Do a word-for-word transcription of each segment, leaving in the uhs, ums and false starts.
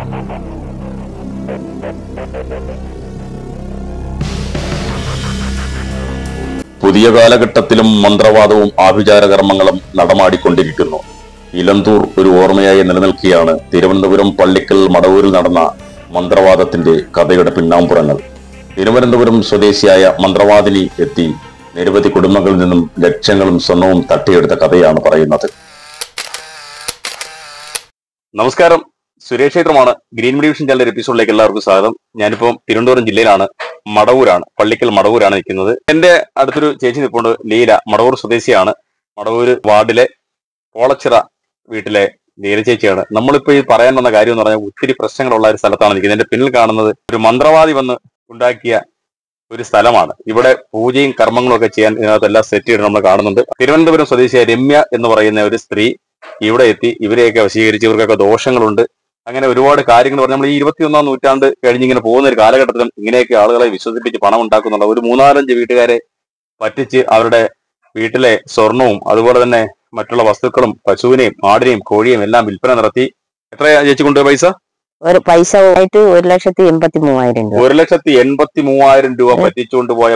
പുതിയ കാലഘട്ടത്തിലും മന്ത്രവാദവും ആഭിചാര കർമ്മങ്ങളും നടമാടിക്കൊണ്ടിരിക്കുന്നു. ഇലന്തൂർ ഒരു ഓർമ്മയായി നിലനിൽക്കുകയാണ് തിരുവനന്തപുരം പള്ളിക്കൽ മടവൂരിൽ നടന്ന മന്ത്രവാദത്തിന്റെ കഥയുടെ പിന്നാമ്പുറങ്ങൾ. തിരുവനന്തപുരം സ്വദേശിയായ മന്ത്രവാദിനി എത്തി നിരവധി കുടുംബങ്ങളിൽ നിന്നും ലക്ഷങ്ങളും സ്വർണവും തട്ടിയെടുത്ത കഥയാണ് പറയുന്നത്. നമസ്കാരം, സുരേഷ് ക്ഷേത്രമാണ്. ഗ്രീൻ മീഡിയ വിഷൻ ചാനൽ എപ്പിസോഡിലേക്ക് എല്ലാവർക്കും സ്വാഗതം. ഞാനിപ്പോൾ തിരുവനന്തപുരം ജില്ലയിലാണ്, മടവൂരാണ്, പള്ളിക്കൽ മടവൂരാണ് നിൽക്കുന്നത്. എന്റെ അടുത്തൊരു ചേച്ചി നിൽപ്പുണ്ട്, ലീല. മടവൂർ സ്വദേശിയാണ്. മടവൂര് വാർഡിലെ പോളച്ചിറ വീട്ടിലെ ലീല ചേച്ചിയാണ്. നമ്മളിപ്പോ ഈ പറയാൻ വന്ന കാര്യം എന്ന് പറഞ്ഞാൽ ഒത്തിരി പ്രശ്നങ്ങളുള്ള ഒരു സ്ഥലത്താണ് നിൽക്കുന്നത്. എന്റെ പിന്നിൽ കാണുന്നത് ഒരു മന്ത്രവാദി വന്ന് ഉണ്ടാക്കിയ ഒരു സ്ഥലമാണ്. ഇവിടെ പൂജയും കർമ്മങ്ങളും ഒക്കെ ചെയ്യാൻ ഇതിനകത്തെല്ലാം സെറ്റ് ചെയ്ത് നമ്മൾ കാണുന്നുണ്ട്. തിരുവനന്തപുരം സ്വദേശിയായ രമ്യ എന്ന് പറയുന്ന ഒരു സ്ത്രീ ഇവിടെ എത്തി ഇവരെയൊക്കെ വശീകരിച്ച് ഇവർക്കൊക്കെ ദോഷങ്ങളുണ്ട്, അങ്ങനെ ഒരുപാട് കാര്യങ്ങൾ പറഞ്ഞാൽ നമ്മൾ ഈ ഇരുപത്തിയൊന്നാം നൂറ്റാണ്ട് കഴിഞ്ഞിങ്ങനെ പോകുന്ന ഒരു കാലഘട്ടത്തിലും ഇങ്ങനെയൊക്കെ ആളുകളെ വിശ്വസിപ്പിച്ച് പണം ഉണ്ടാക്കുന്നുണ്ട്. ഒരു മൂന്നാലഞ്ച് വീട്ടുകാരെ പറ്റിച്ച് അവരുടെ വീട്ടിലെ സ്വർണവും അതുപോലെ തന്നെ മറ്റുള്ള വസ്തുക്കളും പശുവിനെയും ആടിനെയും കോഴിയും എല്ലാം വിൽപ്പന നടത്തി. എത്രയാ ചേച്ചി കൊണ്ട് പൈസ? ഒരു പൈസ ആയിട്ട് ഒരു ലക്ഷത്തി എൺപത്തി മൂവായിരം രൂപ ഒരു ലക്ഷത്തി എൺപത്തി മൂവായിരം രൂപ പറ്റിച്ചുകൊണ്ട് പോയ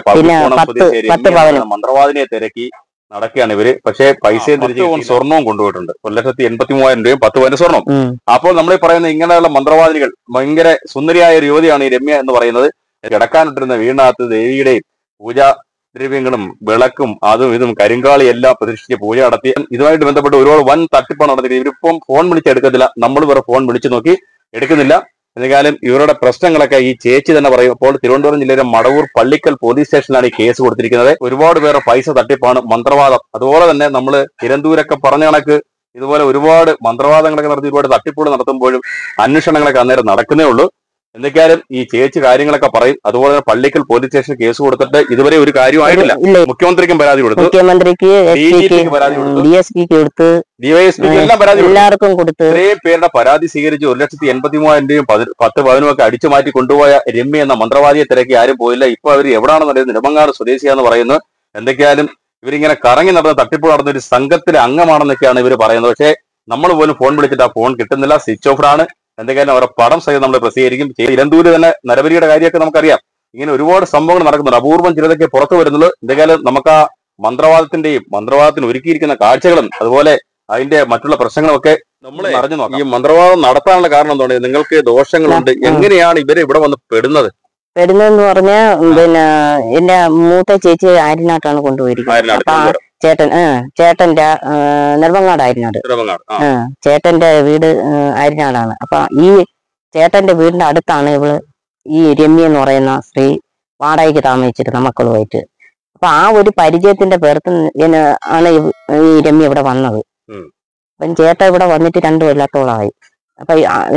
മന്ത്രവാദിനെ തിരക്കി നടക്കുകയാണ് ഇവര്. പക്ഷേ പൈസയും തിരിച്ച് സ്വർണവും കൊണ്ടുപോയിട്ടുണ്ട്. ഒരു ലക്ഷത്തി എൺപത്തി മൂവായിരം രൂപയും പത്ത് പവന്റെ സ്വർണം. അപ്പോൾ നമ്മൾ പറയുന്ന ഇങ്ങനെയുള്ള മന്ത്രവാദിനികൾ, ഭയങ്കര സുന്ദരിയായ ഒരു യുവതിയാണ് ഈ രമ്യ എന്ന് പറയുന്നത്. കിടക്കാനിട്ടിരുന്ന വീടിനകത്ത് ദേവിയുടെയും പൂജാ ദ്രവ്യങ്ങളും വിളക്കും അതും ഇതും കരിങ്കാളി എല്ലാം പ്രതിഷ്ഠിച്ച് പൂജ നടത്തി. ഇതുമായിട്ട് ബന്ധപ്പെട്ട് ഒരുപാട് വൻ തട്ടിപ്പാണ് നടത്തി. ഇവരിപ്പം ഫോൺ വിളിച്ചെടുക്കത്തില്ല, നമ്മൾ വേറെ ഫോൺ വിളിച്ചു നോക്കി എടുക്കുന്നില്ല. എന്തായാലും ഇവരുടെ പ്രശ്നങ്ങളൊക്കെ ഈ ചേച്ചി തന്നെ പറയും. അപ്പോൾ തിരുവനന്തപുരം ജില്ലയിലെ മടവൂർ പള്ളിക്കൽ പോലീസ് സ്റ്റേഷനിലാണ് ഈ കേസ് കൊടുത്തിരിക്കുന്നത്. ഒരുപാട് പേരുടെ പൈസ തട്ടിപ്പാണ്, മന്ത്രവാദം. അതുപോലെ തന്നെ നമ്മൾ തിരുവനന്തപുരമൊക്കെ പറഞ്ഞ കണക്ക് ഇതുപോലെ ഒരുപാട് മന്ത്രവാദങ്ങളൊക്കെ നടത്തി ഒരുപാട് തട്ടിപ്പുകൾ നടത്തുമ്പോഴും അന്വേഷണങ്ങളൊക്കെ അന്നേരം നടക്കുന്നേ ഉള്ളൂ. എന്തൊക്കെയാലും ഈ ചേച്ചി കാര്യങ്ങളൊക്കെ പറയും. അതുപോലെ തന്നെ പള്ളിക്കൽ പോലീസ് സ്റ്റേഷനിൽ കേസ് കൊടുത്തിട്ട് ഇതുവരെ ഒരു കാര്യമായിട്ടില്ല. മുഖ്യമന്ത്രിക്കും പരാതി കൊടുത്തു, മുഖ്യമന്ത്രിക്ക് പരാതി കൊടുത്തു, ഡിവൈഎസ്പിക്ക് എല്ലാം പരാതി എല്ലാവർക്കും കൊടുത്തു. ഇത്രയും പേരുടെ പരാതി സ്വീകരിച്ച് ഒരു ലക്ഷത്തി എൺപത്തി മൂവായിരം രൂപയും പത്ത് പതിനും ഒക്കെ അടിച്ചു മാറ്റി കൊണ്ടുപോയ രമ്യ എന്ന മന്ത്രവാദിയെ തിരക്കി ആരും പോയില്ല. ഇപ്പൊ അവർ എവിടെയാണെന്ന് പറയുന്നത് നെടുമങ്ങാട് സ്വദേശിയാന്ന് പറയുന്നു. എന്തൊക്കെയാലും ഇവരിങ്ങനെ കറങ്ങി നടന്ന തട്ടിപ്പ് നടന്ന ഒരു സംഘത്തിലെ അംഗമാണെന്നൊക്കെയാണ് ഇവർ പറയുന്നത്. പക്ഷേ നമ്മൾ പോലും ഫോൺ വിളിച്ചിട്ട് ആ ഫോൺ കിട്ടുന്നില്ല, സ്വിച്ച് ഓഫ് ആണ്. എന്തൊക്കെയാലും അവരുടെ പടം സഹിതം നമ്മൾ പ്രസിദ്ധീകരിക്കും. ഇലന്തൂര് തന്നെ നരബലിയുടെ കാര്യമൊക്കെ നമുക്കറിയാം. ഇങ്ങനെ ഒരുപാട് സംഭവങ്ങൾ നടക്കുന്നുണ്ട്. അപൂർവം ചിലതൊക്കെ പുറത്തു വരുന്നുള്ളൂ. എന്തൊക്കെയാലും നമുക്ക് ആ മന്ത്രവാദത്തിന്റെയും മന്ത്രവാദത്തിന് ഒരുക്കിയിരിക്കുന്ന കാഴ്ചകളും അതുപോലെ അതിന്റെ മറ്റുള്ള പ്രശ്നങ്ങളും ഒക്കെ നമ്മൾ അറിഞ്ഞു നോക്കാം. ഈ മന്ത്രവാദം നടത്താനുള്ള കാരണം എന്താണ്? നിങ്ങൾക്ക് ദോഷങ്ങളുണ്ട്. എങ്ങനെയാണ് ഇവര് ഇവിടെ വന്ന് പെടുന്നത്? പെടുന്നതെന്ന് പറഞ്ഞാൽ പിന്നെ എന്റെ മൂത്ത ചേച്ചി ആര്യനാട്ടാണ് കൊണ്ടുപോയിരിക്കുന്നത്. ചേട്ടൻ ചേട്ടന്റെ നെടുമങ്ങാട് ആര്യനാട്, ചേട്ടന്റെ വീട് ആര്യനാടാണ്. അപ്പൊ ഈ ചേട്ടന്റെ വീടിന്റെ അടുത്താണ് ഇവള് ഈ രമ്യ എന്ന് പറയുന്ന സ്ത്രീ വാടകയ്ക്ക് താമസിച്ചിരുന്ന മക്കളുമായിട്ട്. അപ്പൊ ആ ഒരു പരിചയത്തിന്റെ പേർത്ത് ആണ് ഈ രമ്യ ഇവിടെ വന്നത്. അപ്പം ചേട്ടൻ ഇവിടെ വന്നിട്ട് രണ്ടു കൊല്ലത്തോളമായി. അപ്പൊ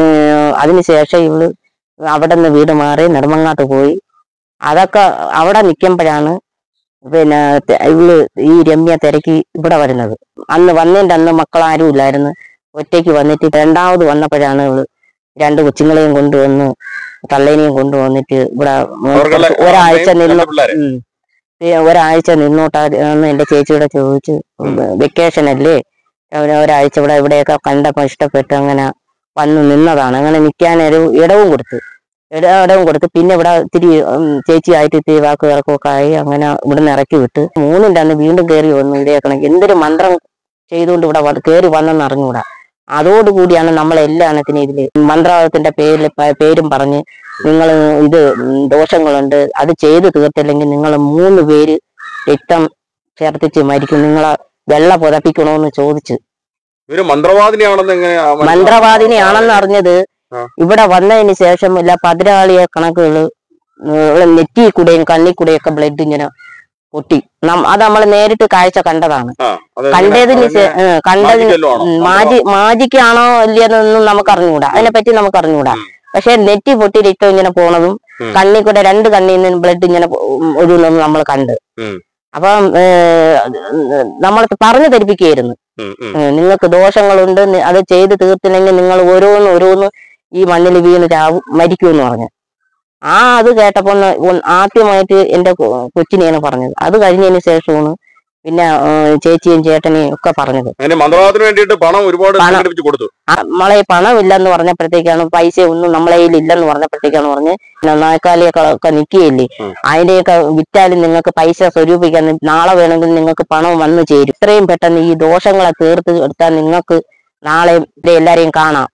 അതിനുശേഷം ഇവള് അവിടെ നിന്ന് വീട് മാറി നെടുമങ്ങാട്ട് പോയി. അതൊക്കെ അവിടെ നിൽക്കുമ്പോഴാണ് പിന്നെ ഇവള് ഈ രമ്യ തിരക്കി ഇവിടെ വരുന്നത്. അന്ന് വന്നതിന്റെ അന്ന് മക്കളാരും ഇല്ലായിരുന്നു, ഒറ്റയ്ക്ക് വന്നിട്ട് രണ്ടാമത് വന്നപ്പോഴാണ് ഇവള് രണ്ട് കൊച്ചുങ്ങളെയും കൊണ്ടുവന്ന് തള്ളേനെയും കൊണ്ടുവന്നിട്ട് ഇവിടെ ഒരാഴ്ച നിന്നു ഒരാഴ്ച നിന്നോട്ടാന്ന് എന്റെ ചേച്ചിയുടെ ചോദിച്ചു. വെക്കേഷൻ അല്ലേ, ഒരാഴ്ച ഇവിടെ ഇവിടെയൊക്കെ കണ്ടപ്പോ ഇഷ്ടപ്പെട്ട് അങ്ങനെ വന്ന് നിന്നതാണ്. അങ്ങനെ നിൽക്കാനൊരു ഇടവും കൊടുത്തു ഇടവും കൊടുത്ത് പിന്നെ ഇവിടെ ഇത്തിരി ചേച്ചിയായിട്ട് ഇത്തിരി വാക്ക് ഇറക്കമൊക്കെ ആയി. അങ്ങനെ ഇവിടുന്ന് ഇറക്കി വിട്ട് മൂന്നിന്റെ അന്ന് വീണ്ടും കയറി വന്നു. ഇവിടെയാക്കണം എന്തൊരു മന്ത്രം ചെയ്തുകൊണ്ട് ഇവിടെ കയറി വന്നെന്ന് അറിഞ്ഞുകൂടാ. അതോടുകൂടിയാണ് നമ്മളെല്ലാ എണ്ണത്തിനും ഇതില് മന്ത്രവാദത്തിന്റെ പേരിൽ പേരും പറഞ്ഞ് നിങ്ങൾ ഇത് ദോഷങ്ങളുണ്ട്, അത് ചെയ്ത് തീർത്തില്ലെങ്കിൽ നിങ്ങൾ മൂന്ന് പേര് രക്തം ചേർത്തിച്ച് മരിക്കും, നിങ്ങളെ വെള്ള പുതപ്പിക്കണോന്ന് ചോദിച്ച്. മന്ത്രവാദിനിയാണെന്ന് മന്ത്രവാദിനിയാണെന്ന് അറിഞ്ഞത് ഇവിടെ വന്നതിന് ശേഷം ഇല്ല പതിരാളിയ കണക്കുകള് നെറ്റി കൂടെയും കണ്ണി കൂടെയൊക്കെ ബ്ലഡ് ഇങ്ങനെ പൊട്ടി. അത് നമ്മൾ നേരിട്ട് കാഴ്ച കണ്ടതാണ്. കണ്ടതിന് കണ്ടതിന് മാജി മാജിക്കാണോ ഇല്ലയെന്നൊന്നും നമുക്ക് അറിഞ്ഞുകൂടാ, അതിനെപ്പറ്റി നമുക്ക് അറിഞ്ഞുകൂടാ. പക്ഷെ നെറ്റി പൊട്ടി രക്തം ഇങ്ങനെ പോണതും കണ്ണി കൂടെ രണ്ട് കണ്ണിൽ നിന്ന് ബ്ലഡ് ഇങ്ങനെ ഒഴുകുന്നതും നമ്മൾ കണ്ട്. അപ്പം നമ്മൾ പറഞ്ഞു ധരിപ്പിക്കുകയായിരുന്നു, നിങ്ങൾക്ക് ദോഷങ്ങളുണ്ട്, അത് ചെയ്ത് തീർത്തില്ലെങ്കിൽ നിങ്ങൾ ഓരോന്ന് ഓരോന്ന് ഈ മണ്ണിൽ വീണ് ചാവും മരിക്കുമെന്ന് പറഞ്ഞു. ആ അത് കേട്ടപ്പോ ആദ്യമായിട്ട് എന്റെ കൊച്ചിനെയാണ് പറഞ്ഞത്. അത് കഴിഞ്ഞതിന് ശേഷമാണ് പിന്നെ ചേച്ചിയും ചേട്ടനെയും ഒക്കെ പറഞ്ഞത്. മന്ത്രവാദത്തിന് വേണ്ടിയിട്ട് പണം ഒരുപാട് കൊടുത്തു. നമ്മളെ പണം ഇല്ലെന്ന് പറഞ്ഞപ്പോഴത്തേക്കാണ്, പൈസ ഒന്നും നമ്മളെ കയ്യിൽ ഇല്ലെന്ന് പറഞ്ഞപ്പോഴത്തേക്കാണ് പറഞ്ഞ് നാൽക്കാലിയൊക്കെ നിൽക്കുകയില്ലേ, അതിന്റെയൊക്കെ വിറ്റാലും നിങ്ങൾക്ക് പൈസ സ്വരൂപിക്കാൻ നാളെ വേണമെങ്കിൽ നിങ്ങൾക്ക് പണം വന്നു ചേരും. ഇത്രയും പെട്ടെന്ന് ഈ ദോഷങ്ങളെ തീർത്ത് എടുത്താൽ നിങ്ങൾക്ക് നാളെ എല്ലാരെയും കാണാം.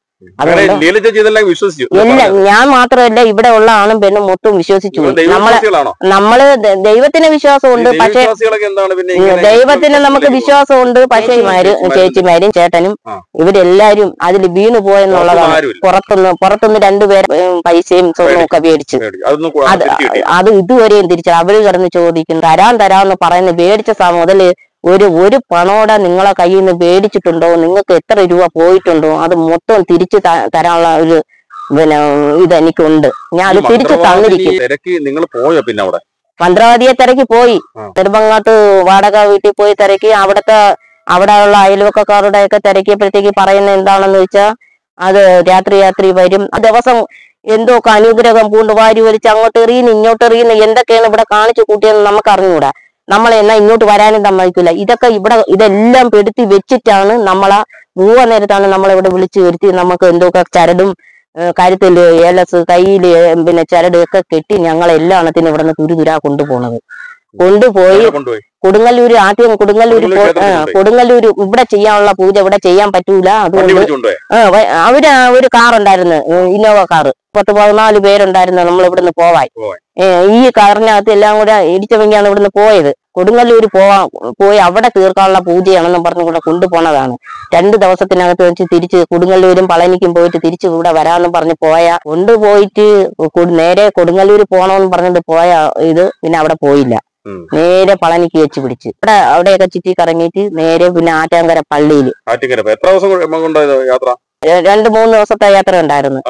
എല്ലാം ഞാൻ മാത്രമല്ല, ഇവിടെ ഉള്ള ആണും പെണ്ണും മൊത്തം വിശ്വസിച്ചു. നമ്മളെ നമ്മള് ദൈവത്തിന് വിശ്വാസമുണ്ട്, പക്ഷെ ദൈവത്തിന് നമുക്ക് വിശ്വാസമുണ്ട്. പക്ഷേ ചേച്ചിമാരും ചേട്ടനും ഇവരെല്ലാരും അതിൽ വീണു പോയെന്നുള്ളതാണ്. പുറത്തുനിന്ന് പുറത്തുനിന്ന് രണ്ടുപേരെ പൈസയും സ്വർണ്ണവും ഒക്കെ മേടിച്ച് അത് അത് ഇതുവരെയും തിരിച്ചു അവര് കിടന്ന് ചോദിക്കും, തരാൻ തരാന്ന് പറയുന്ന മേടിച്ച മുതല് ഒരു ഒരു പണോടെ നിങ്ങളെ കയ്യിൽ നിന്ന് മേടിച്ചിട്ടുണ്ടോ, നിങ്ങൾക്ക് എത്ര രൂപ പോയിട്ടുണ്ടോ, അത് മൊത്തം തിരിച്ചു തരാനുള്ള ഒരു പിന്നെ ഇതെനിക്കുണ്ട്. ഞാൻ അത് തിരിച്ചു തന്നിരിക്കും. മന്ത്രവാദിയെ തിരക്കി പോയി, നെടുമങ്ങാട്ട് വാടക വീട്ടിൽ പോയി തിരക്കി. അവിടത്തെ അവിടെയുള്ള അയൽവക്കക്കാരുടെ ഒക്കെ തിരക്കിയപ്പോഴത്തേക്ക് പറയുന്നത് എന്താണെന്ന് വെച്ചാൽ, അത് രാത്രി രാത്രി വരും, ദിവസം എന്തൊക്കെ അനുഗ്രഹം പൂണ്ട് വാരി വലിച്ച് അങ്ങോട്ട് എറിയുന്നു ഇങ്ങോട്ട് എറിയുന്നു, എന്തൊക്കെയാണ് ഇവിടെ കാണിച്ചു കൂട്ടിയെന്ന് നമുക്ക് അറിഞ്ഞുകൂടാ. നമ്മളെ എന്നാ ഇങ്ങോട്ട് വരാനും സമ്മതിക്കില്ല. ഇതൊക്കെ ഇവിടെ ഇതെല്ലാം പെടുത്തി വെച്ചിട്ടാണ് നമ്മളെ മൂവ നേരത്താണ് നമ്മളിവിടെ വിളിച്ചു വരുത്തി നമുക്ക് എന്തൊക്കെ ചരടും കരുത്തില് ഏലസ് കയ്യില് പിന്നെ ചരട് ഒക്കെ കെട്ടി ഞങ്ങളെല്ലാം എണ്ണത്തിന് ഇവിടെ നിന്ന് തുരുതുരാ കൊണ്ടുപോണത്. കൊണ്ടുപോയി കൊടുങ്ങല്ലൂര് ആദ്യം കൊടുങ്ങല്ലൂര് പോയി കൊടുങ്ങല്ലൂര് ഇവിടെ ചെയ്യാനുള്ള പൂജ ഇവിടെ ചെയ്യാൻ പറ്റൂല. അതുകൊണ്ട് അവര് ഒരു കാറുണ്ടായിരുന്നു, ഇന്നോവ കാറ്, പത്ത് പതിനാല് പേരുണ്ടായിരുന്നു നമ്മൾ ഇവിടുന്ന് പോവാൻ. ഈ കാറിനകത്ത് എല്ലാം കൂടെ ഇടിച്ചവെങ്കിയാണ് ഇവിടുന്ന് പോയത്. കൊടുങ്ങല്ലൂര് പോവാ പോയി അവിടെ തീർക്കാനുള്ള പൂജയാണെന്നും പറഞ്ഞു കൂടെ കൊണ്ടുപോണതാണ്. രണ്ടു ദിവസത്തിനകത്ത് വെച്ച് തിരിച്ച് കൊടുങ്ങല്ലൂരും പളനിക്കും പോയിട്ട് തിരിച്ച് ഇവിടെ വരാമെന്നും പറഞ്ഞ് പോയാ കൊണ്ടുപോയിട്ട് നേരെ കൊടുങ്ങല്ലൂര് പോണോന്ന് പറഞ്ഞിട്ട് പോയ ഇത് പിന്നെ അവിടെ പോയില്ല. നേരെ പളനിക്ക് വെച്ച് പിടിച്ച് ഇവിടെ അവിടെയൊക്കെ ചുറ്റി കറങ്ങിയിട്ട് നേരെ പിന്നെ ആറ്റാങ്കര പള്ളിയില് രണ്ട് മൂന്ന് ദിവസത്തെ യാത്ര ഉണ്ടായിരുന്നു.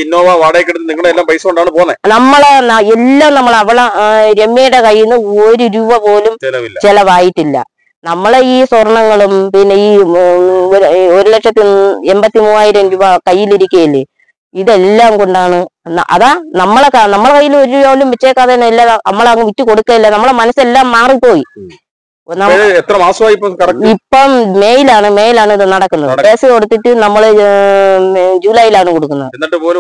നമ്മളെ എല്ലാം നമ്മൾ അവളെ രമ്യയുടെ കയ്യിൽ നിന്ന് ഒരു രൂപ പോലും ചെലവായിട്ടില്ല. നമ്മളെ ഈ സ്വർണങ്ങളും പിന്നെ ഈ ഒരു ലക്ഷത്തി എൺപത്തി മൂവായിരം രൂപ കയ്യിലിരിക്കുകയല്ലേ, ഇതെല്ലാം കൊണ്ടാണ്. അതാ നമ്മളെ നമ്മളെ കയ്യിൽ ഒരു രൂപ പോലും വെച്ചേക്കാതെ എല്ലാം നമ്മളങ്ങ് വിറ്റ് കൊടുക്കയില്ല. നമ്മളെ മനസ്സെല്ലാം മാറിപ്പോയി. എത്ര മാസമായി ഇപ്പം മെയിലാണ് മെയിലാണ് ഇത് നടക്കുന്നത്. കേസ് കൊടുത്തിട്ട് നമ്മള് ജൂലൈയിലാണ് കൊടുക്കുന്നത്.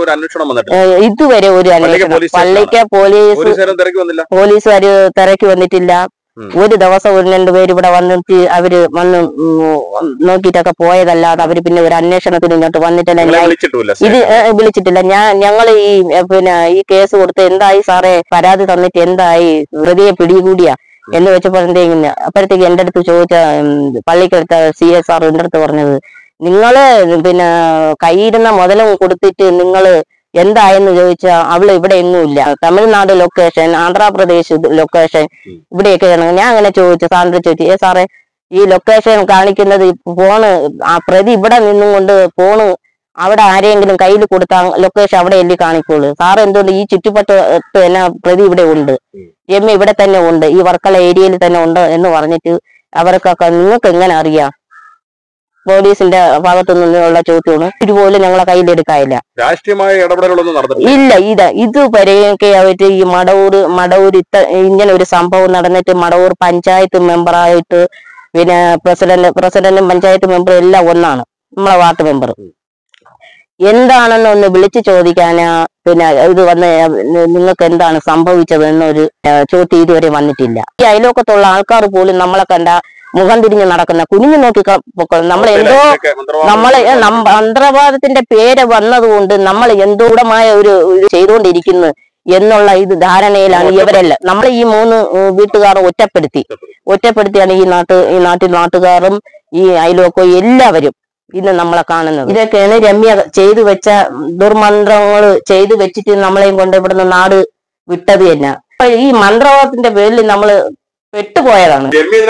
ഇതുവരെ ഒരു അന്വേഷണം പള്ളിക്ക് പോലീസ് പോലീസുകാര് തിരക്കി വന്നിട്ടില്ല. ഒരു ദിവസം ഒരു രണ്ടുപേര് ഇവിടെ വന്നിട്ട് അവര് വന്ന് നോക്കിയിട്ടൊക്കെ പോയതല്ലാതെ അവര് പിന്നെ ഒരു അന്വേഷണത്തിന് ഇങ്ങോട്ട് വന്നിട്ടില്ല. ഇത് വിളിച്ചിട്ടില്ല. ഞാൻ ഞങ്ങൾ ഈ പിന്നെ ഈ കേസ് കൊടുത്ത് എന്തായി സാറേ, പരാതി തന്നിട്ട് എന്തായി, പ്രതിയെ പിടികൂടിയ എന്ന് വെച്ചപ്പോഴത്തേക്കിന് അപ്പോഴത്തേക്ക് എന്റെ അടുത്ത് ചോദിച്ച പള്ളിക്കടുത്ത സി എസ് ആർ എന്റെ അടുത്ത് പറഞ്ഞത്, നിങ്ങള് പിന്നെ കയ്യിരുന്ന മുതലും കൊടുത്തിട്ട് നിങ്ങള് എന്തായെന്ന് ചോദിച്ചാ അവള് ഇവിടെ എങ്ങും ഇല്ല, തമിഴ്നാട് ലൊക്കേഷൻ, ആന്ധ്രാപ്രദേശ് ലൊക്കേഷൻ ഇവിടെയൊക്കെയാണ്. ഞാൻ അങ്ങനെ ചോദിച്ചു, സാറിന്റെ ചോദിച്ചു, ഏ സാറേ ഈ ലൊക്കേഷൻ കാണിക്കുന്നത് ഫോണ് ആ പ്രതി ഇവിടെ നിന്നും കൊണ്ട് ഫോണ് അവിടെ ആരെങ്കിലും കയ്യിൽ കൊടുത്താൽ ലൊക്കേഷൻ അവിടെ എല്ലി കാണിക്കുള്ളൂ. സാറ് എന്തുകൊണ്ട് ഈ ചുറ്റുപട്ട് തന്നെ പ്രതി ഇവിടെ ഉണ്ട്, രമ്യ ഇവിടെ തന്നെ ഉണ്ട്, ഈ വർക്കല ഏരിയയിൽ തന്നെ ഉണ്ട് എന്ന് പറഞ്ഞിട്ട് അവർക്കൊക്കെ നിങ്ങൾക്ക് എങ്ങനെ അറിയാം? പോലീസിന്റെ ഭാഗത്തു നിന്നുള്ള ചോദ്യമാണ്. ഇതുപോലും ഞങ്ങളെ കയ്യിലെടുക്കാനില്ല. രാഷ്ട്രീയമായ ഇടപെടലുകളൊന്നും നടന്നിട്ടില്ല. ഇല്ല. ഇത് ഇതുവരെയൊക്കെ ആയിട്ട് ഈ മടവൂർ മടവൂർ ഇത്ത ഇങ്ങനെ ഒരു സംഭവം നടന്നിട്ട് മടവൂർ പഞ്ചായത്ത് മെമ്പറായിട്ട് പിന്നെ പ്രസിഡന്റ് പ്രസിഡന്റും പഞ്ചായത്ത് മെമ്പറും എല്ലാം ഒന്നാണ്, നമ്മളെ വാർഡ് മെമ്പർ. എന്താണെന്ന് ഒന്ന് വിളിച്ചു ചോദിക്കാനാ പിന്നെ ഇത് വന്ന് നിങ്ങൾക്ക് എന്താണ് സംഭവിച്ചത് എന്നൊരു ചോദ്യം ഇതുവരെ വന്നിട്ടില്ല. ഈ അയലോക്കത്തുള്ള ആൾക്കാർ പോലും നമ്മളെ കണ്ട മുഖം തിരിഞ്ഞ് നടക്കുന്ന കുനിഞ്ഞു നോക്കി നമ്മളെ എന്തോ നമ്മളെ മന്ത്രവാദത്തിന്റെ പേര് വന്നതുകൊണ്ട് നമ്മൾ എന്തോടമായ ഒരു ചെയ്തുകൊണ്ടിരിക്കുന്നു എന്നുള്ള ഇത് ധാരണയിലാണ് ഇവരെല്ലാം. നമ്മളെ ഈ മൂന്ന് വീട്ടുകാർ ഒറ്റപ്പെടുത്തി ഒറ്റപ്പെടുത്തിയാണ് ഈ നാട്ട് ഈ നാട്ടിൽ നാട്ടുകാരും ഈ അയൽവക്കവും എല്ലാവരും ഇന്ന് നമ്മളെ കാണുന്നത്. ഇതൊക്കെയാണ് രമ്യ ചെയ്തു വെച്ച ദുർമന്ത്രങ്ങൾ ചെയ്തു വെച്ചിട്ട് നമ്മളെയും കൊണ്ട് ഇവിടുന്ന് നാട് വിട്ടത് തന്നെ. ഈ മന്ത്രവാദത്തിന്റെ പേരിൽ നമ്മള് പെട്ടുപോയതാണ്.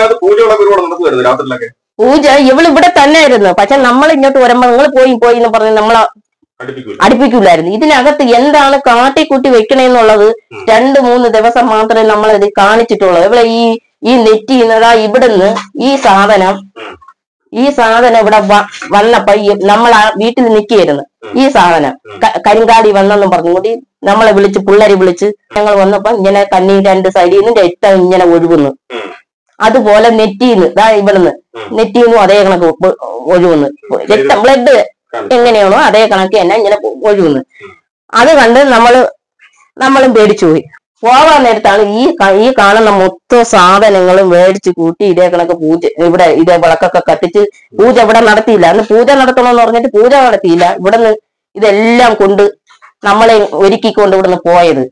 പൂജ ഇവള് ഇവിടെ തന്നെ ആയിരുന്നു. പക്ഷെ നമ്മൾ ഇങ്ങോട്ട് വരുമ്പോ നിങ്ങൾ പോയി പോയി എന്ന് പറഞ്ഞ് നമ്മളെ അടുപ്പിക്കൂലായിരുന്നു. ഇതിനകത്ത് എന്താണ് കാട്ടിക്കൂട്ടി വെക്കണേന്നുള്ളത് രണ്ട് മൂന്ന് ദിവസം മാത്രമേ നമ്മളിത് കാണിച്ചിട്ടുള്ളൂ. ഇവിടെ ഈ ഈ നെറ്റിന്നതാ ഇവിടുന്ന് ഈ സാധനം ഈ സാധനം ഇവിടെ വന്നപ്പോ നമ്മൾ ആ വീട്ടിൽ നിൽക്കുകയായിരുന്നു. ഈ സാധനം കരിങ്കാടി വന്നെന്നും പറഞ്ഞുകൂടി നമ്മളെ വിളിച്ച് പിള്ളേരെ വിളിച്ച് ഞങ്ങൾ വന്നപ്പോ ഇങ്ങനെ കണ്ണി രണ്ട് സൈഡിൽ നിന്ന് രക്തം ഇങ്ങനെ ഒഴുകുന്നു. അതുപോലെ നെറ്റിന്ന് ഇതാ ഇവിടുന്ന് നെറ്റിന്നും അതേ കണക്ക് ഒഴുകുന്നു. രക്തം ബ്ലഡ് എങ്ങനെയാണോ അതേ കണക്ക് തന്നെ ഇങ്ങനെ ഒഴുകുന്നു. അത് കണ്ട് നമ്മള് നമ്മളും പേടിച്ചു പോയി. പോവാൻ നേരത്താണ് ഈ ഈ കാണുന്ന മൊത്തം സാധനങ്ങളും മേടിച്ച് കൂട്ടി ഇതേ കണക്ക് പൂജ ഇവിടെ ഇതേ വിളക്കൊക്കെ കത്തിച്ച് പൂജ ഇവിടെ നടത്തിയില്ല. അന്ന് പൂജ നടത്തണമെന്ന് പറഞ്ഞിട്ട് പൂജ നടത്തിയില്ല. ഇവിടുന്ന് ഇതെല്ലാം കൊണ്ട് നമ്മളെ ഒരുക്കിക്കൊണ്ട് ഇവിടുന്ന് പോയത്.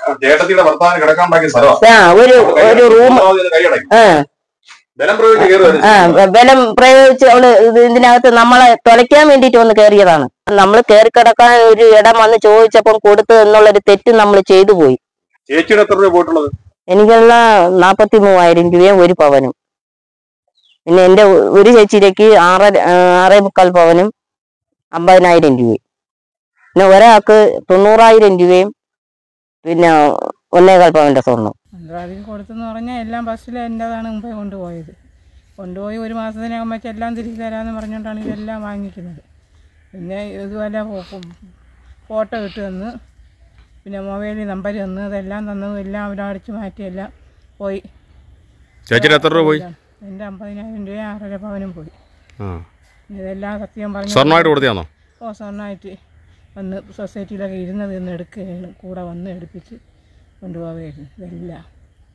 ആ ഒരു ഒരു റൂം ആ ബലം പ്രയോഗിച്ച് അവള് ഇതിനകത്ത് നമ്മളെ തുലയ്ക്കാൻ വേണ്ടിട്ട് വന്ന് കയറിയതാണ്. നമ്മൾ കയറി കിടക്കാൻ ഒരു ഇടം വന്ന് ചോദിച്ചപ്പം കൊടുത്തു എന്നുള്ളൊരു തെറ്റ് നമ്മൾ ചെയ്തു പോയി. ചേച്ചിയുടെ എത്ര രൂപ പോയിട്ടുള്ളത്? എനിക്കുള്ള നാപ്പത്തി മൂവായിരം രൂപയും ഒരു പവനും. പിന്നെ എന്റെ ഒരു ചേച്ചിയിലേക്ക് ആറ് ആറേ മുക്കാൽ പവനും അമ്പതിനായിരം രൂപയും. പിന്നെ ഒരാൾക്ക് തൊണ്ണൂറായിരം രൂപയും പിന്നെ ഒന്നേകാൽ പവന്റെ സ്വർണ്ണം. മന്ത്രവാദിക്ക് കൊടുത്തെന്ന് പറഞ്ഞാൽ എല്ലാം ബസ്സിൽ എൻ്റെതാണ് മുമ്പേ കൊണ്ടുപോയത്. കൊണ്ടുപോയി ഒരു മാസത്തിനകം വെച്ച് എല്ലാം തിരിച്ചു തരാമെന്ന് പറഞ്ഞുകൊണ്ടാണ് ഇതെല്ലാം വാങ്ങിക്കുന്നത്. പിന്നെ ഇതുപോലെ ഫോട്ടോ ഇട്ട് തന്ന് പിന്നെ മൊബൈലിൽ നമ്പർ തന്ന് അതെല്ലാം തന്നതും എല്ലാം അവിടെ അടിച്ച് മാറ്റിയെല്ലാം പോയി. ചേച്ചിയുടെ എത്ര രൂപ പോയി? എൻ്റെ അമ്പതിനായിരം രൂപ ആറര പവനും പോയി. ഇതെല്ലാം സത്യം പറഞ്ഞു. സ്വർണ്ണമായിട്ട് കൊടുത്താണോ? ഓ സ്വർണ്ണമായിട്ട് വന്ന് സൊസൈറ്റിയിലൊക്കെ ഇരുന്നത് ഇന്ന് എടുക്കുകയാണ്, കൂടെ വന്ന് എടുപ്പിച്ച് കൊണ്ടുപോവുകയായിരുന്നു ഇതെല്ലാം.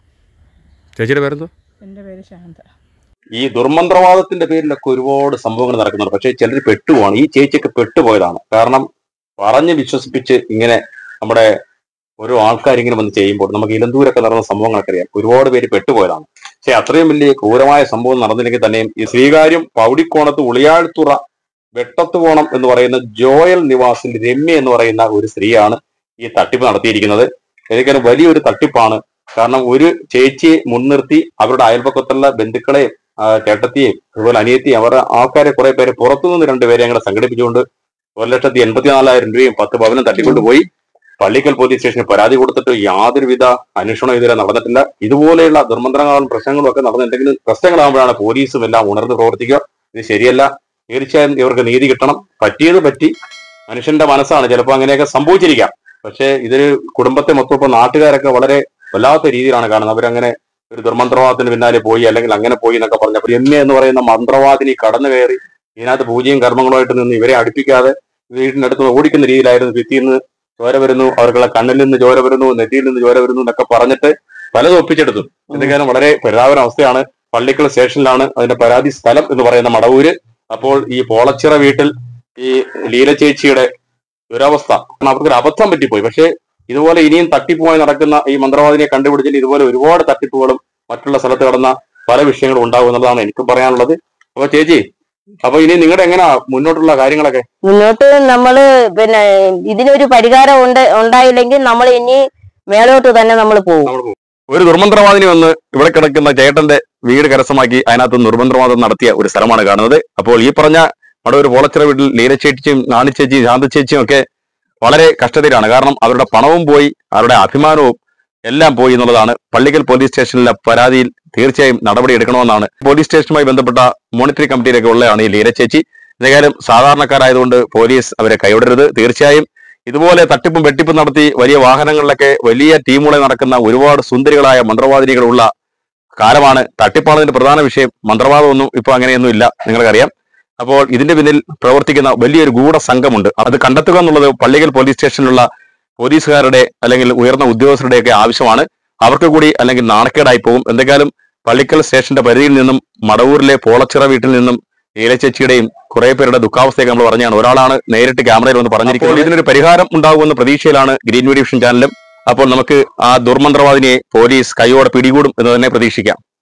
ചേച്ചിയുടെ പേരെന്തോ? എൻ്റെ പേര് ശാന്ത. ഈ ദുർമന്ത്രവാദത്തിന്റെ പേരിലൊക്കെ ഒരുപാട് സംഭവങ്ങൾ നടക്കുന്നുണ്ട്. പക്ഷേ ചിലർ പെട്ടുപോവാണ്. ഈ ചേച്ചിയൊക്കെ പെട്ടുപോയതാണ്. കാരണം പറഞ്ഞ് വിശ്വസിപ്പിച്ച് ഇങ്ങനെ നമ്മുടെ ഓരോ ആൾക്കാരിങ്ങനെ വന്ന് ചെയ്യുമ്പോൾ നമുക്ക് ഇലന്തൂരൊക്കെ നടന്ന സംഭവങ്ങളൊക്കെ അറിയാം. ഒരുപാട് പേര് പെട്ടുപോയതാണ്. പക്ഷെ അത്രയും വലിയ ക്രൂരമായ സംഭവം നടന്നില്ലെങ്കിൽ തന്നെയും ഈ ശ്രീകാര്യം പൗടിക്കോണത്ത് ഉളിയാഴ്ത്തുറ വെട്ടത്തുകോണം എന്ന് പറയുന്ന ജോയൽ നിവാസിൽ രമ്യ എന്ന് പറയുന്ന ഒരു സ്ത്രീയാണ് ഈ തട്ടിപ്പ് നടത്തിയിരിക്കുന്നത്. ഏതൊക്കെയാണ് വലിയൊരു തട്ടിപ്പാണ്. കാരണം ഒരു ചേച്ചിയെ മുൻനിർത്തി അവരുടെ അയൽപക്കത്തുള്ള ബന്ധുക്കളെയും ചേട്ടത്തിയെയും അതുപോലെ അനിയത്തിയും അവരുടെ ആൾക്കാരെ കുറെ പേരെ പുറത്തുനിന്ന് രണ്ടുപേരെ ഞങ്ങളെ സംഘടിപ്പിച്ചുകൊണ്ട് ഒരു ലക്ഷത്തി എൺപത്തിനാലായിരം രൂപയും പത്ത് ഭവനം തട്ടിക്കൊണ്ടുപോയി. പള്ളിക്കൽ പോലീസ് സ്റ്റേഷനിൽ പരാതി കൊടുത്തിട്ട് യാതൊരുവിധ അന്വേഷണം ഇതുവരെ നടന്നിട്ടില്ല. ഇതുപോലെയുള്ള ദുർമന്ത്രങ്ങളും പ്രശ്നങ്ങളും ഒക്കെ നടന്നിട്ടുണ്ടെങ്കിൽ പ്രശ്നങ്ങളാകുമ്പോഴാണ് പോലീസും എല്ലാം ഉണർന്ന് പ്രവർത്തിക്കുക. ഇത് ശരിയല്ല. തീർച്ചയായും ഇവർക്ക് നീതി കിട്ടണം. പറ്റിയത് പറ്റി. മനുഷ്യന്റെ മനസ്സാണ്, ചിലപ്പോൾ അങ്ങനെയൊക്കെ സംഭവിച്ചിരിക്കാം. പക്ഷേ ഇതൊരു കുടുംബത്തെ മൊത്തം ഇപ്പൊ നാട്ടുകാരൊക്കെ വളരെ വല്ലാത്ത രീതിയിലാണ് കാണുന്നത്. അവരങ്ങനെ ഒരു ദുർമന്ത്രവാദത്തിന് പിന്നാലെ പോയി അല്ലെങ്കിൽ അങ്ങനെ പോയി എന്നൊക്കെ പറഞ്ഞപ്പോൾ രമ്യ എന്ന് പറയുന്ന മന്ത്രവാദിനി കടന്നു കയറി ഇതിനകത്ത് പൂജയും കർമ്മങ്ങളുമായിട്ട് നിന്ന് ഇവരെ അടുപ്പിക്കാതെ വീടിന്റെ അടുത്ത് ഓടിക്കുന്ന രീതിയിലായിരുന്നു. ഭിത്തിയിൽ നിന്ന് ചോര വരുന്നു, അവർക്കുള്ള കണ്ണിൽ നിന്ന് ചോര വരുന്നു, നെറ്റിയിൽ നിന്ന് ചോര വരുന്നു എന്നൊക്കെ പറഞ്ഞിട്ട് പലതും ഒപ്പിച്ചെടുത്തു. എന്തൊക്കെയാണ് വളരെ പരിതാപന അവസ്ഥയാണ്. പള്ളിക്കൽ സ്റ്റേഷനിലാണ് അതിന്റെ പരാതി സ്ഥലം എന്ന് പറയുന്ന മടവൂര്. അപ്പോൾ ഈ പോളച്ചിറ വീട്ടിൽ ഈ ലീല ചേച്ചിയുടെ ദുരവസ്ഥ, അവർക്കൊരു അബദ്ധം പറ്റിപ്പോയി. പക്ഷേ ഇതുപോലെ ഇനിയും തട്ടിപ്പുമായി നടക്കുന്ന ഈ മന്ത്രവാദിനെ കണ്ടുപിടിച്ചിട്ട് ഇതുപോലെ ഒരുപാട് തട്ടിപ്പുകളും മറ്റുള്ള സ്ഥലത്ത് കടന്ന പല വിഷയങ്ങളും ഉണ്ടാവും എന്നുള്ളതാണ് എനിക്കും പറയാനുള്ളത്. അപ്പൊ ചേച്ചി, അപ്പൊ ഇനി നിങ്ങളുടെ എങ്ങനെയാ മുന്നോട്ടുള്ള കാര്യങ്ങളൊക്കെ? മുന്നോട്ട് നമ്മള് പിന്നെ ഇതിനൊരു പരിഹാരം ഉണ്ട് ഉണ്ടായില്ലെങ്കിൽ നമ്മൾ ഇനി മേലോട്ട് തന്നെ നമ്മൾ പോകും. ഒരു ദുർമന്ത്രവാദിനി വന്ന് ഇവിടെ കിടക്കുന്ന ചേട്ടന്റെ വീട് കരസ്ഥമാക്കി അതിനകത്ത് നിർബന്ധവാദം നടത്തിയ ഒരു സ്ഥലമാണ് കാണുന്നത്. അപ്പോൾ ഈ പറഞ്ഞ അവിടെ ഒരു പോളച്ചിറ വീട്ടിൽ ലീലച്ചേച്ചിയും നാണിച്ചേച്ചിയും ശാന്തച്ചേച്ചിയും ഒക്കെ വളരെ കഷ്ടതയിലാണ്. കാരണം അവരുടെ പണവും പോയി, അവരുടെ അഭിമാനവും എല്ലാം പോയി എന്നുള്ളതാണ്. പള്ളിക്കൽ പോലീസ് സ്റ്റേഷനിലെ പരാതിയിൽ തീർച്ചയായും നടപടി എടുക്കണമെന്നാണ് പോലീസ് സ്റ്റേഷനുമായി ബന്ധപ്പെട്ട മോണിറ്ററി കമ്മിറ്റിയിലൊക്കെ ഉള്ളതാണ് ഈ ലീലച്ചേച്ചി. എന്തായാലും സാധാരണക്കാരായതുകൊണ്ട് പോലീസ് അവരെ കൈവിടരുത്. തീർച്ചയായും ഇതുപോലെ തട്ടിപ്പും വെട്ടിപ്പും നടത്തി വലിയ വാഹനങ്ങളിലൊക്കെ വലിയ ടീമുകളെ നടക്കുന്ന ഒരുപാട് സുന്ദരികളായ മന്ത്രവാദിനികളുള്ള കാലമാണ്. തട്ടിപ്പാണതിന്റെ പ്രധാന വിഷയം. മന്ത്രവാദമൊന്നും ഇപ്പൊ അങ്ങനെയൊന്നും ഇല്ല, നിങ്ങൾക്കറിയാം. അപ്പോൾ ഇതിന്റെ പിന്നിൽ പ്രവർത്തിക്കുന്ന വലിയൊരു ഗൂഢ സംഘമുണ്ട്. അത് കണ്ടെത്തുക എന്നുള്ളത് പള്ളിക്കൽ പോലീസ് സ്റ്റേഷനിലുള്ള പോലീസുകാരുടെ അല്ലെങ്കിൽ ഉയർന്ന ഉദ്യോഗസ്ഥരുടെയൊക്കെ ആവശ്യമാണ്. അവർക്ക് കൂടി അല്ലെങ്കിൽ നാണക്കേടായി പോകും. എന്തെങ്കിലും പള്ളിക്കൽ സ്റ്റേഷന്റെ പരിധിയിൽ നിന്നും മടവൂരിലെ പോളച്ചിറ വീട്ടിൽ നിന്നും ലീലച്ചേച്ചിയുടെയും കുറെ പേരുടെ ദുഃഖാവസ്ഥയൊക്കെ നമ്മൾ പറഞ്ഞാണ്. ഒരാളാണ് നേരിട്ട് ക്യാമറയിൽ വന്ന് പറഞ്ഞിരിക്കുന്നത്. ഇതിനൊരു പരിഹാരം ഉണ്ടാകുമെന്ന പ്രതീക്ഷയിലാണ് ഗ്രീൻ മീഡിയ വിഷൻ ചാനലും. അപ്പോൾ നമുക്ക് ആ ദുർമന്ത്രവാദിനിയെ പോലീസ് കൈയോടെ പിടികൂടും എന്ന് തന്നെ പ്രതീക്ഷിക്കാം.